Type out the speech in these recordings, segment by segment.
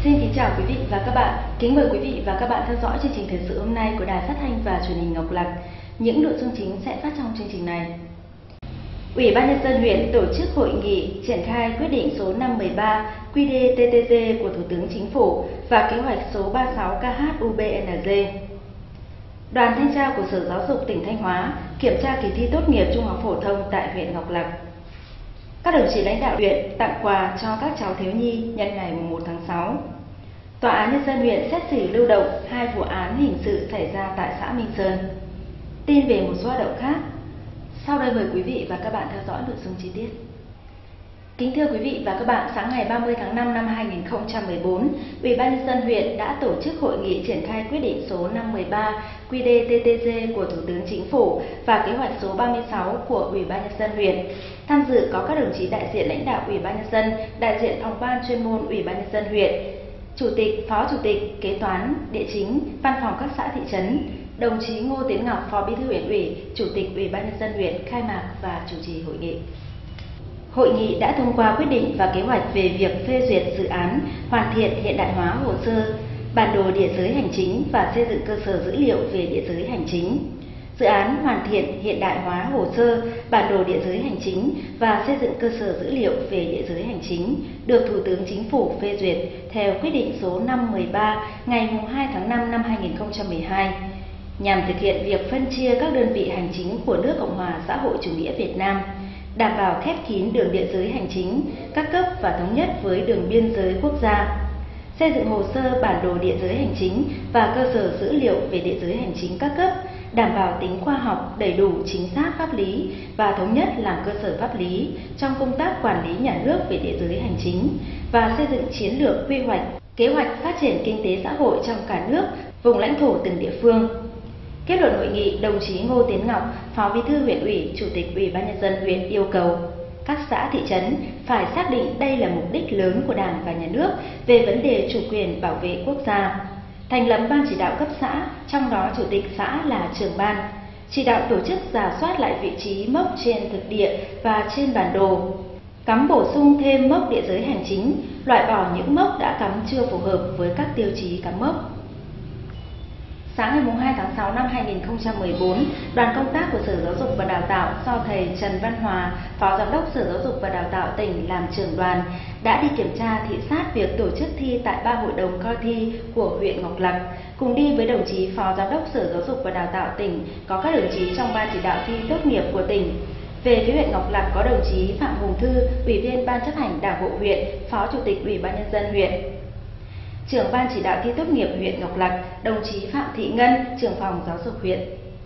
Xin kính chào quý vị và các bạn. Kính mời quý vị và các bạn theo dõi chương trình thời sự hôm nay của Đài Phát thanh và Truyền hình Ngọc Lặc. Những nội dung chính sẽ phát trong chương trình này. Ủy ban nhân dân huyện tổ chức hội nghị triển khai quyết định số 513 QĐ-TTG của Thủ tướng Chính phủ và kế hoạch số 36 KH-UBND. Đoàn thanh tra của Sở Giáo dục tỉnh Thanh Hóa kiểm tra kỳ thi tốt nghiệp trung học phổ thông tại huyện Ngọc Lặc. Các đồng chí lãnh đạo huyện tặng quà cho các cháu thiếu nhi nhân ngày 1 tháng 6. Tòa án nhân dân huyện xét xử lưu động 2 vụ án hình sự xảy ra tại xã Minh Sơn. Tin về một số hoạt động khác. Sau đây mời quý vị và các bạn theo dõi nội dung chi tiết. Kính thưa quý vị và các bạn, sáng ngày 30 tháng 5 năm 2014, Ủy ban nhân dân huyện đã tổ chức hội nghị triển khai quyết định số 513 QĐ-TTG của Thủ tướng Chính phủ và kế hoạch số 36 của Ủy ban nhân dân huyện. Tham dự có các đồng chí đại diện lãnh đạo Ủy ban nhân dân, đại diện phòng ban chuyên môn Ủy ban nhân dân huyện, chủ tịch, phó chủ tịch, kế toán, địa chính, văn phòng các xã thị trấn. Đồng chí Ngô Tiến Ngọc, Phó Bí thư huyện ủy, Chủ tịch Ủy ban nhân dân huyện khai mạc và chủ trì hội nghị. Hội nghị đã thông qua quyết định và kế hoạch về việc phê duyệt dự án hoàn thiện hiện đại hóa hồ sơ, bản đồ địa giới hành chính và xây dựng cơ sở dữ liệu về địa giới hành chính. Dự án hoàn thiện hiện đại hóa hồ sơ, bản đồ địa giới hành chính và xây dựng cơ sở dữ liệu về địa giới hành chính được Thủ tướng Chính phủ phê duyệt theo quyết định số 513 ngày 2 tháng 5 năm 2012, nhằm thực hiện việc phân chia các đơn vị hành chính của nước Cộng hòa xã hội chủ nghĩa Việt Nam, đảm bảo khép kín đường địa giới hành chính các cấp và thống nhất với đường biên giới quốc gia, xây dựng hồ sơ bản đồ địa giới hành chính và cơ sở dữ liệu về địa giới hành chính các cấp, đảm bảo tính khoa học, đầy đủ, chính xác pháp lý và thống nhất làm cơ sở pháp lý trong công tác quản lý nhà nước về địa giới hành chính và xây dựng chiến lược quy hoạch, kế hoạch phát triển kinh tế xã hội trong cả nước, vùng lãnh thổ từng địa phương. Kết luận hội nghị, đồng chí Ngô Tiến Ngọc, Phó Bí thư huyện ủy, Chủ tịch Ủy ban nhân dân huyện yêu cầu các xã thị trấn phải xác định đây là mục đích lớn của Đảng và Nhà nước về vấn đề chủ quyền bảo vệ quốc gia. Thành lập ban chỉ đạo cấp xã, trong đó chủ tịch xã là trưởng ban, chỉ đạo tổ chức rà soát lại vị trí mốc trên thực địa và trên bản đồ, cắm bổ sung thêm mốc địa giới hành chính, loại bỏ những mốc đã cắm chưa phù hợp với các tiêu chí cắm mốc. Sáng ngày 2 tháng 6 năm 2014, đoàn công tác của Sở Giáo dục và Đào tạo do thầy Trần Văn Hòa, Phó Giám đốc Sở Giáo dục và Đào tạo tỉnh làm trưởng đoàn, đã đi kiểm tra thị sát việc tổ chức thi tại 3 hội đồng coi thi của huyện Ngọc Lặc. Cùng đi với đồng chí Phó Giám đốc Sở Giáo dục và Đào tạo tỉnh có các đồng chí trong ban chỉ đạo thi tốt nghiệp của tỉnh. Về phía huyện Ngọc Lặc có đồng chí Phạm Hùng Thư, Ủy viên Ban chấp hành Đảng bộ huyện, Phó Chủ tịch Ủy ban nhân dân huyện. Trưởng ban chỉ đạo thi tốt nghiệp huyện Ngọc Lặc, đồng chí Phạm Thị Ngân, trưởng phòng giáo dục huyện.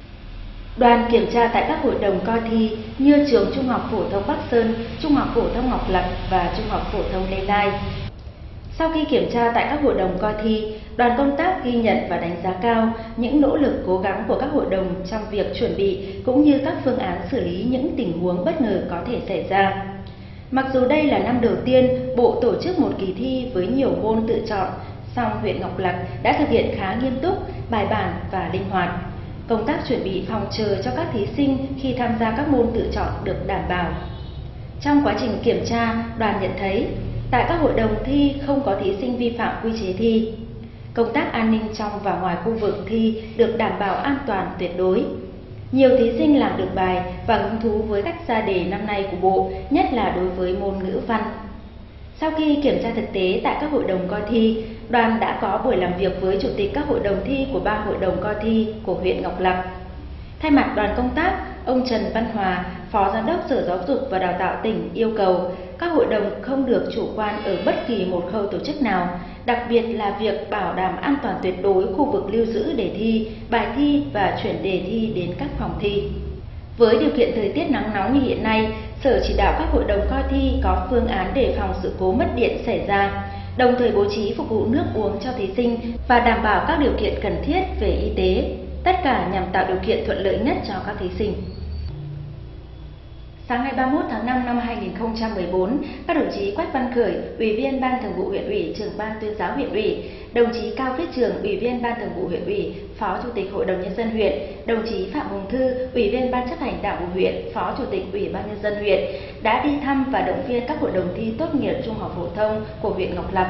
Đoàn kiểm tra tại các hội đồng coi thi như trường Trung học phổ thông Bắc Sơn, Trung học phổ thông Ngọc Lặc và Trung học phổ thông Lê Lai. Sau khi kiểm tra tại các hội đồng coi thi, đoàn công tác ghi nhận và đánh giá cao những nỗ lực cố gắng của các hội đồng trong việc chuẩn bị cũng như các phương án xử lý những tình huống bất ngờ có thể xảy ra. Mặc dù đây là năm đầu tiên Bộ tổ chức một kỳ thi với nhiều môn tự chọn, song huyện Ngọc Lặc đã thực hiện khá nghiêm túc, bài bản và linh hoạt. Công tác chuẩn bị phòng chờ cho các thí sinh khi tham gia các môn tự chọn được đảm bảo. Trong quá trình kiểm tra, đoàn nhận thấy tại các hội đồng thi không có thí sinh vi phạm quy chế thi. Công tác an ninh trong và ngoài khu vực thi được đảm bảo an toàn tuyệt đối. Nhiều thí sinh làm được bài và hứng thú với cách ra đề năm nay của Bộ, nhất là đối với môn ngữ văn. Sau khi kiểm tra thực tế tại các hội đồng coi thi, đoàn đã có buổi làm việc với chủ tịch các hội đồng thi của 3 hội đồng coi thi của huyện Ngọc Lặc. Thay mặt đoàn công tác, ông Trần Văn Hòa, Phó Giám đốc Sở Giáo dục và Đào tạo tỉnh yêu cầu các hội đồng không được chủ quan ở bất kỳ một khâu tổ chức nào, đặc biệt là việc bảo đảm an toàn tuyệt đối khu vực lưu giữ đề thi, bài thi và chuyển đề thi đến các phòng thi. Với điều kiện thời tiết nắng nóng như hiện nay, Sở chỉ đạo các hội đồng coi thi có phương án đề phòng sự cố mất điện xảy ra, đồng thời bố trí phục vụ nước uống cho thí sinh và đảm bảo các điều kiện cần thiết về y tế, tất cả nhằm tạo điều kiện thuận lợi nhất cho các thí sinh. Sáng ngày 31 tháng 5 năm 2014, các đồng chí Quách Văn Khởi, Ủy viên Ban Thường vụ huyện ủy, Trưởng ban Tuyên giáo huyện ủy, đồng chí Cao Viết Trường, Ủy viên Ban Thường vụ huyện ủy, Phó Chủ tịch Hội đồng nhân dân huyện, đồng chí Phạm Hùng Thư, Ủy viên Ban chấp hành Đảng bộ huyện, Phó Chủ tịch Ủy ban nhân dân huyện đã đi thăm và động viên các hội đồng thi tốt nghiệp trung học phổ thông của huyện Ngọc Lặc,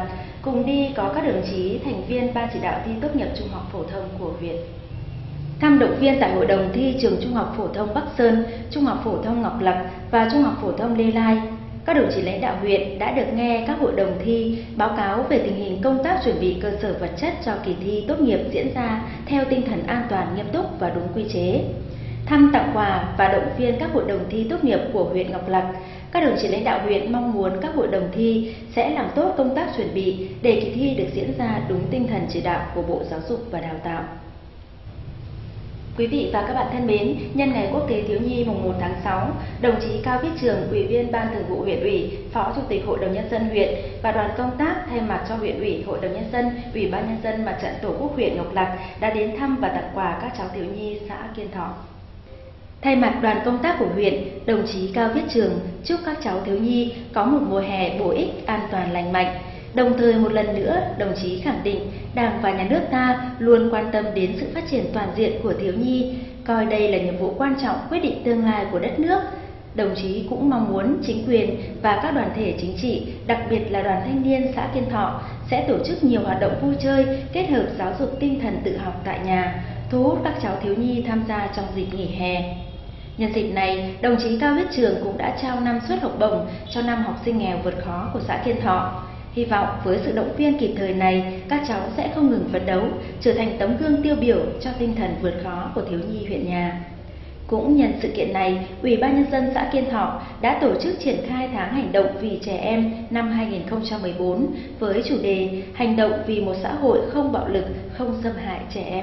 Cùng đi có các đồng chí thành viên Ban chỉ đạo thi tốt nghiệp trung học phổ thông của huyện. Thăm động viên tại Hội đồng thi trường Trung học phổ thông Bắc Sơn, Trung học phổ thông Ngọc Lặc và Trung học phổ thông Lê Lai, các đồng chí lãnh đạo huyện đã được nghe các hội đồng thi báo cáo về tình hình công tác chuẩn bị cơ sở vật chất cho kỳ thi tốt nghiệp diễn ra theo tinh thần an toàn, nghiêm túc và đúng quy chế. Thăm, tặng quà và động viên các hội đồng thi tốt nghiệp của huyện Ngọc Lặc, các đồng chí lãnh đạo huyện mong muốn các hội đồng thi sẽ làm tốt công tác chuẩn bị để kỳ thi được diễn ra đúng tinh thần chỉ đạo của Bộ Giáo dục và Đào tạo. Quý vị và các bạn thân mến, nhân ngày Quốc tế Thiếu nhi mùng 1 tháng 6, đồng chí Cao Viết Trường, Ủy viên Ban Thường vụ huyện ủy, Phó Chủ tịch Hội đồng Nhân dân huyện và đoàn công tác thay mặt cho huyện ủy, Hội đồng Nhân dân, Ủy ban Nhân dân Mặt trận Tổ quốc huyện Ngọc Lặc đã đến thăm và tặng quà các cháu thiếu nhi xã Kiên Thọ. Thay mặt đoàn công tác của huyện, đồng chí Cao Viết Trường chúc các cháu thiếu nhi có một mùa hè bổ ích, an toàn, lành mạnh. Đồng thời một lần nữa, đồng chí khẳng định Đảng và Nhà nước ta luôn quan tâm đến sự phát triển toàn diện của thiếu nhi, coi đây là nhiệm vụ quan trọng quyết định tương lai của đất nước. Đồng chí cũng mong muốn chính quyền và các đoàn thể chính trị, đặc biệt là đoàn thanh niên xã Kiên Thọ sẽ tổ chức nhiều hoạt động vui chơi, kết hợp giáo dục tinh thần tự học tại nhà, thu hút các cháu thiếu nhi tham gia trong dịp nghỉ hè. Nhân dịp này, đồng chí Cao Viết Trường cũng đã trao 5 suất học bổng cho 5 học sinh nghèo vượt khó của xã Kiên Thọ. Hy vọng với sự động viên kịp thời này, các cháu sẽ không ngừng phấn đấu, trở thành tấm gương tiêu biểu cho tinh thần vượt khó của thiếu nhi huyện nhà. Cũng nhân sự kiện này, Ủy ban Nhân dân xã Kiên Thọ đã tổ chức triển khai tháng hành động vì trẻ em năm 2014 với chủ đề Hành động vì một xã hội không bạo lực, không xâm hại trẻ em.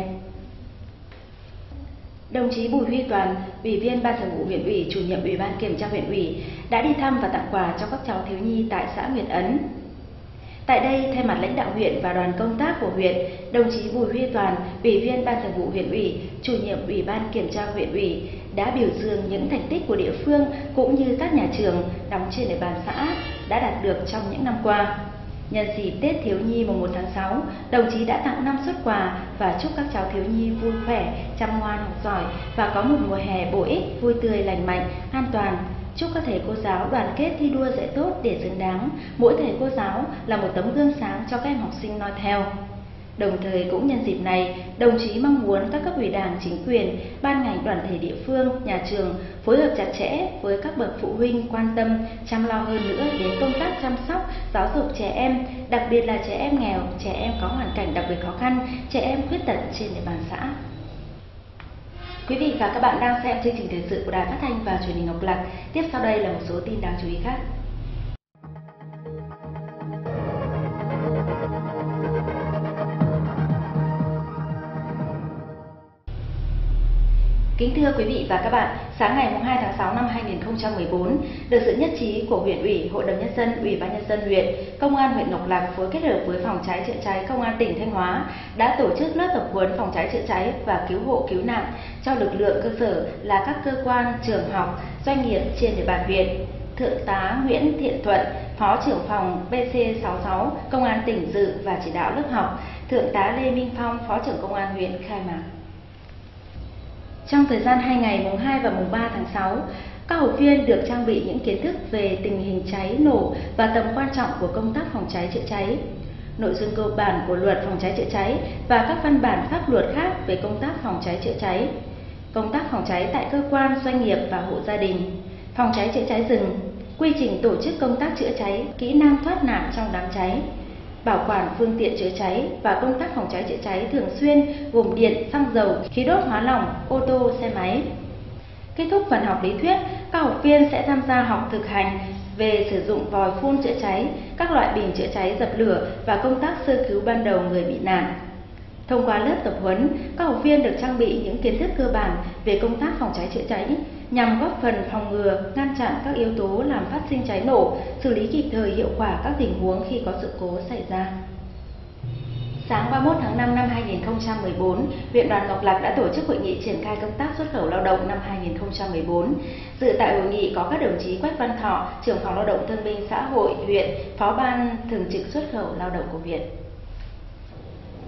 Đồng chí Bùi Huy Toàn, Ủy viên Ban Thường vụ huyện ủy, Chủ nhiệm Ủy ban Kiểm tra huyện ủy đã đi thăm và tặng quà cho các cháu thiếu nhi tại xã Nguyệt Ấn. Tại đây, thay mặt lãnh đạo huyện và đoàn công tác của huyện, đồng chí Bùi Huy Toàn, Ủy viên Ban Thường vụ huyện ủy, Chủ nhiệm Ủy ban Kiểm tra huyện ủy đã biểu dương những thành tích của địa phương cũng như các nhà trường đóng trên địa bàn xã đã đạt được trong những năm qua. Nhân dịp Tết Thiếu nhi mùng 1 tháng 6, đồng chí đã tặng 5 suất quà và chúc các cháu thiếu nhi vui khỏe, chăm ngoan học giỏi và có một mùa hè bổ ích, vui tươi, lành mạnh, an toàn. Chúc các thầy cô giáo đoàn kết thi đua dạy tốt để xứng đáng, mỗi thầy cô giáo là một tấm gương sáng cho các em học sinh noi theo. Đồng thời cũng nhân dịp này, đồng chí mong muốn các cấp ủy Đảng, chính quyền, ban ngành đoàn thể địa phương, nhà trường phối hợp chặt chẽ với các bậc phụ huynh quan tâm, chăm lo hơn nữa đến công tác chăm sóc, giáo dục trẻ em, đặc biệt là trẻ em nghèo, trẻ em có hoàn cảnh đặc biệt khó khăn, trẻ em khuyết tật trên địa bàn xã. Quý vị và các bạn đang xem chương trình thời sự của Đài Phát thanh và Truyền hình Ngọc Lặc. Tiếp sau đây là một số tin đáng chú ý khác. Kính thưa quý vị và các bạn, sáng ngày 2 tháng 6 năm 2014, được sự nhất trí của huyện ủy, Hội đồng Nhân dân, Ủy ban Nhân dân huyện, Công an huyện Ngọc Lặc phối kết hợp với Phòng cháy chữa cháy Công an tỉnh Thanh Hóa đã tổ chức lớp tập huấn phòng cháy chữa cháy và cứu hộ cứu nạn cho lực lượng cơ sở là các cơ quan, trường học, doanh nghiệp trên địa bàn huyện. Thượng tá Nguyễn Thiện Thuận, Phó trưởng phòng PC66 Công an tỉnh dự và chỉ đạo lớp học. Thượng tá Lê Minh Phong, Phó trưởng Công an huyện khai mạc. Trong thời gian 2 ngày mùng 2 và mùng 3 tháng 6, các học viên được trang bị những kiến thức về tình hình cháy nổ và tầm quan trọng của công tác phòng cháy chữa cháy, nội dung cơ bản của luật phòng cháy chữa cháy và các văn bản pháp luật khác về công tác phòng cháy chữa cháy, công tác phòng cháy tại cơ quan, doanh nghiệp và hộ gia đình, phòng cháy chữa cháy rừng, quy trình tổ chức công tác chữa cháy, kỹ năng thoát nạn trong đám cháy, bảo quản phương tiện chữa cháy và công tác phòng cháy chữa cháy thường xuyên gồm điện, xăng dầu, khí đốt hóa lỏng, ô tô, xe máy. Kết thúc phần học lý thuyết, các học viên sẽ tham gia học thực hành về sử dụng vòi phun chữa cháy, các loại bình chữa cháy dập lửa và công tác sơ cứu ban đầu người bị nạn. Thông qua lớp tập huấn, các học viên được trang bị những kiến thức cơ bản về công tác phòng cháy chữa cháy nhằm góp phần phòng ngừa, ngăn chặn các yếu tố làm phát sinh cháy nổ, xử lý kịp thời hiệu quả các tình huống khi có sự cố xảy ra. Sáng 31 tháng 5 năm 2014, huyện đoàn Ngọc Lặc đã tổ chức hội nghị triển khai công tác xuất khẩu lao động năm 2014. Dự tại hội nghị có các đồng chí Quách Văn Thọ, trưởng phòng lao động thương binh xã hội huyện, phó ban thường trực xuất khẩu lao động của huyện.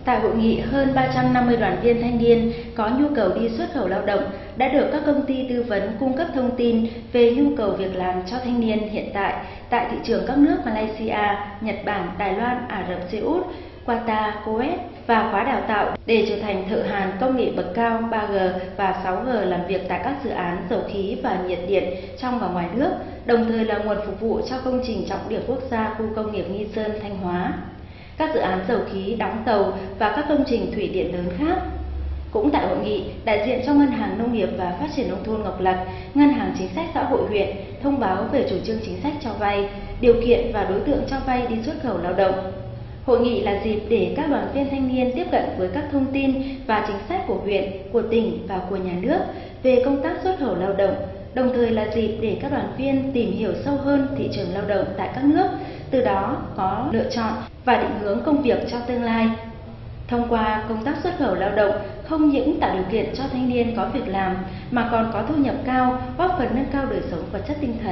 Tại hội nghị, hơn 350 đoàn viên thanh niên có nhu cầu đi xuất khẩu lao động đã được các công ty tư vấn cung cấp thông tin về nhu cầu việc làm cho thanh niên hiện tại thị trường các nước Malaysia, Nhật Bản, Đài Loan, Ả Rập Xê Út, Qatar, Kuwait và khóa đào tạo để trở thành thợ hàn công nghệ bậc cao 3G và 6G làm việc tại các dự án dầu khí và nhiệt điện trong và ngoài nước, đồng thời là nguồn phục vụ cho công trình trọng điểm quốc gia khu công nghiệp Nghi Sơn, Thanh Hóa, các dự án dầu khí, đóng tàu và các công trình thủy điện lớn khác. Cũng tại hội nghị, đại diện cho Ngân hàng Nông nghiệp và Phát triển Nông thôn Ngọc Lặc, Ngân hàng Chính sách Xã hội huyện thông báo về chủ trương chính sách cho vay, điều kiện và đối tượng cho vay đi xuất khẩu lao động. Hội nghị là dịp để các đoàn viên thanh niên tiếp cận với các thông tin và chính sách của huyện, của tỉnh và của nhà nước về công tác xuất khẩu lao động, đồng thời là dịp để các đoàn viên tìm hiểu sâu hơn thị trường lao động tại các nước, từ đó có lựa chọn và định hướng công việc cho tương lai. Thông qua công tác xuất khẩu lao động, không những tạo điều kiện cho thanh niên có việc làm mà còn có thu nhập cao, góp phần nâng cao đời sống vật chất tinh thần.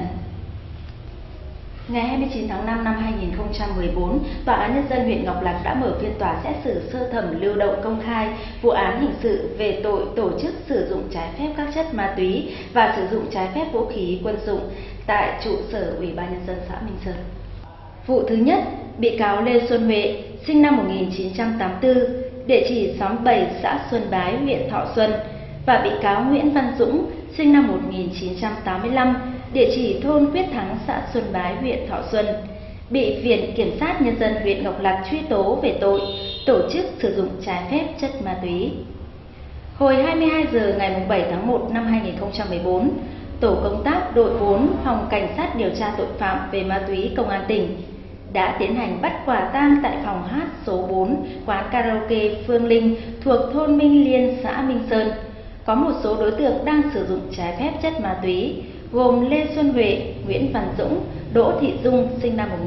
Ngày 29 tháng 5 năm 2014, Tòa án Nhân dân huyện Ngọc Lặc đã mở phiên tòa xét xử sơ thẩm lưu động công khai vụ án hình sự về tội tổ chức sử dụng trái phép các chất ma túy và sử dụng trái phép vũ khí quân dụng tại trụ sở Ủy ban Nhân dân xã Minh Sơn. Vụ thứ nhất, bị cáo Lê Xuân Huệ, sinh năm 1984, địa chỉ xóm 7 xã Xuân Bái, huyện Thọ Xuân, và bị cáo Nguyễn Văn Dũng, sinh năm 1985, địa chỉ thôn Quyết Thắng, xã Xuân Bái, huyện Thọ Xuân, bị Viện Kiểm sát Nhân dân huyện Ngọc Lặc truy tố về tội tổ chức sử dụng trái phép chất ma túy. Hồi 22 giờ ngày 7 tháng 1 năm 2014, Tổ công tác đội 4 Phòng Cảnh sát điều tra tội phạm về ma túy Công an tỉnh đã tiến hành bắt quả tang tại phòng hát số 4 quán karaoke Phương Linh thuộc thôn Minh Liên, xã Minh Sơn. Có một số đối tượng đang sử dụng trái phép chất ma túy, gồm Lê Xuân Huệ, Nguyễn Văn Dũng, Đỗ Thị Dung, sinh năm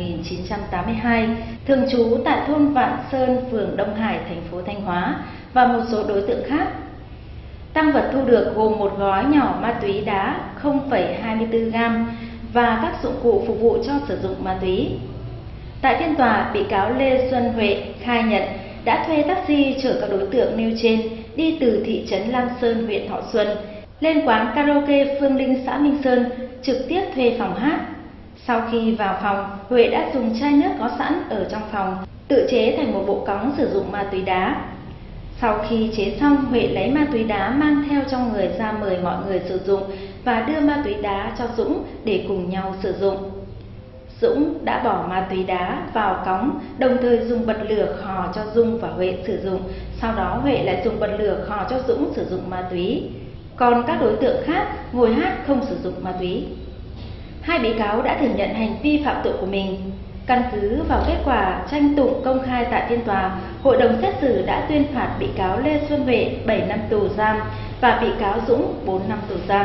1982, thường trú tại thôn Vạn Sơn, phường Đông Hải, thành phố Thanh Hóa, và một số đối tượng khác. Tang vật thu được gồm một gói nhỏ ma túy đá 0,24 gam và các dụng cụ phục vụ cho sử dụng ma túy. Tại phiên tòa, bị cáo Lê Xuân Huệ khai nhận đã thuê taxi chở các đối tượng nêu trên đi từ thị trấn Lam Sơn, huyện Thọ Xuân lên quán karaoke Phương Linh, xã Minh Sơn, trực tiếp thuê phòng hát. Sau khi vào phòng, Huệ đã dùng chai nước có sẵn ở trong phòng tự chế thành một bộ cóng sử dụng ma túy đá. Sau khi chế xong, Huệ lấy ma túy đá mang theo trong người ra mời mọi người sử dụng và đưa ma túy đá cho Dũng để cùng nhau sử dụng. Dũng đã bỏ ma túy đá vào cóng, đồng thời dùng bật lửa khò cho Dung và Huệ sử dụng. Sau đó Huệ lại dùng bật lửa khò cho Dũng sử dụng ma túy. Còn các đối tượng khác ngồi hát không sử dụng ma túy. Hai bị cáo đã thừa nhận hành vi phạm tội của mình. Căn cứ vào kết quả tranh tụng công khai tại phiên tòa, Hội đồng xét xử đã tuyên phạt bị cáo Lê Xuân Huệ 7 năm tù giam và bị cáo Dũng 4 năm tù giam.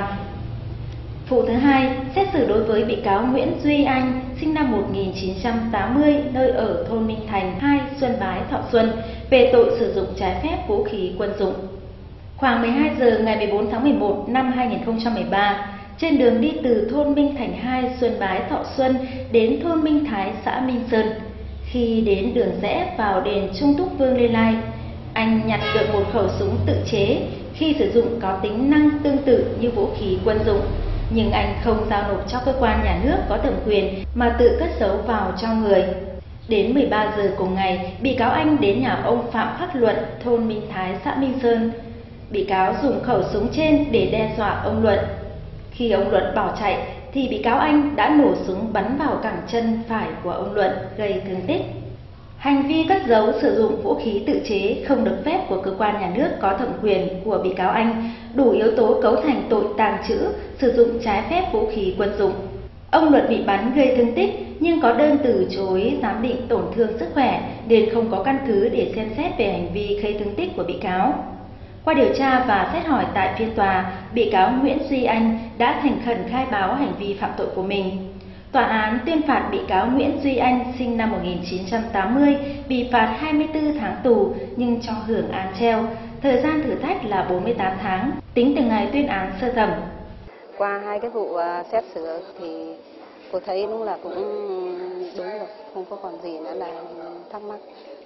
Vụ thứ hai, xét xử đối với bị cáo Nguyễn Duy Anh, sinh năm 1980, nơi ở thôn Minh Thành 2, Xuân Bái, Thọ Xuân, về tội sử dụng trái phép vũ khí quân dụng. Khoảng 12 giờ ngày 14 tháng 11 năm 2013, trên đường đi từ thôn Minh Thành 2, Xuân Bái, Thọ Xuân đến thôn Minh Thái, xã Minh Sơn, khi đến đường rẽ vào đền Trung Túc Vương Lê Lai, anh nhặt được một khẩu súng tự chế khi sử dụng có tính năng tương tự như vũ khí quân dụng, nhưng anh không giao nộp cho cơ quan nhà nước có thẩm quyền mà tự cất giấu vào trong người. Đến 13 giờ cùng ngày, bị cáo Anh đến nhà ông Phạm Khắc Luận, thôn Minh Thái, xã Minh Sơn. Bị cáo dùng khẩu súng trên để đe dọa ông Luận. Khi ông Luận bỏ chạy, thì bị cáo Anh đã nổ súng bắn vào cẳng chân phải của ông Luận, gây thương tích. Hành vi cất giấu sử dụng vũ khí tự chế không được phép của cơ quan nhà nước có thẩm quyền của bị cáo Anh đủ yếu tố cấu thành tội tàng trữ, sử dụng trái phép vũ khí quân dụng. Ông Luận bị bắn gây thương tích nhưng có đơn từ chối giám định tổn thương sức khỏe nên không có căn cứ để xem xét về hành vi gây thương tích của bị cáo. Qua điều tra và xét hỏi tại phiên tòa, bị cáo Nguyễn Duy Anh đã thành khẩn khai báo hành vi phạm tội của mình. Tòa án tuyên phạt bị cáo Nguyễn Duy Anh, sinh năm 1980, bị phạt 24 tháng tù nhưng cho hưởng án treo, thời gian thử thách là 48 tháng, tính từ ngày tuyên án sơ thẩm. Qua hai cái vụ xét xử thì cô thấy đúng là cũng đúng rồi, không có còn gì nữa là thắc mắc.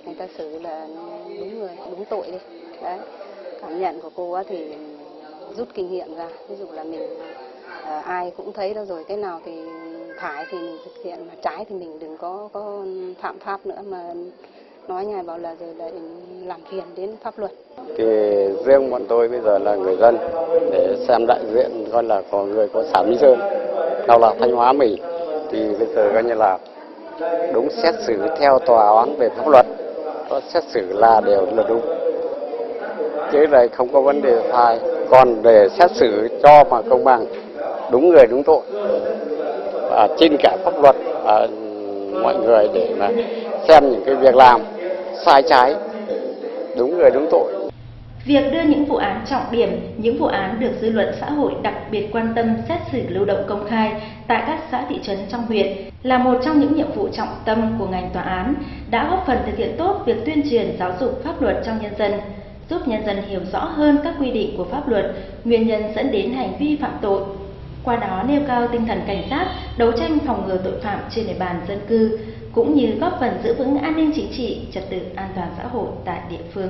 người ta xử là đúng người, đúng tội đi. Đấy, cảm nhận của cô thì rút kinh nghiệm ra, ví dụ là mình ai cũng thấy đâu rồi, cái nào thì phải thì mình thực hiện, mà trái thì mình đừng có phạm pháp nữa, mà nói nhài bảo là rồi lại làm phiền đến pháp luật. Thì riêng bọn tôi bây giờ là người dân để xem đại diện coi là có người có xã Minh Sơn, nào là Thanh Hóa mình, thì bây giờ coi như là đúng xét xử theo tòa án về pháp luật, có xét xử là đều là đúng, chứ này không có vấn đề sai. Còn để xét xử cho mà công bằng, đúng người đúng tội, và trên cả pháp luật mọi người để mà xem những cái việc làm sai trái, đúng người đúng tội. Việc đưa những vụ án trọng điểm, những vụ án được dư luận xã hội đặc biệt quan tâm xét xử lưu động công khai tại các xã thị trấn trong huyện là một trong những nhiệm vụ trọng tâm của ngành tòa án, đã góp phần thực hiện tốt việc tuyên truyền giáo dục pháp luật trong nhân dân, giúp nhân dân hiểu rõ hơn các quy định của pháp luật, nguyên nhân dẫn đến hành vi phạm tội. Qua đó nêu cao tinh thần cảnh giác, đấu tranh phòng ngừa tội phạm trên địa bàn dân cư, cũng như góp phần giữ vững an ninh chính trị, trật tự an toàn xã hội tại địa phương.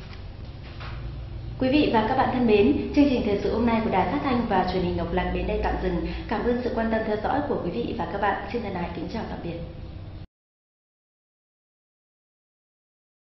Quý vị và các bạn thân mến, chương trình thời sự hôm nay của Đài Phát thanh và Truyền hình Ngọc Lặc đến đây tạm dừng. Cảm ơn sự quan tâm theo dõi của quý vị và các bạn. Xin thân ái kính chào tạm biệt.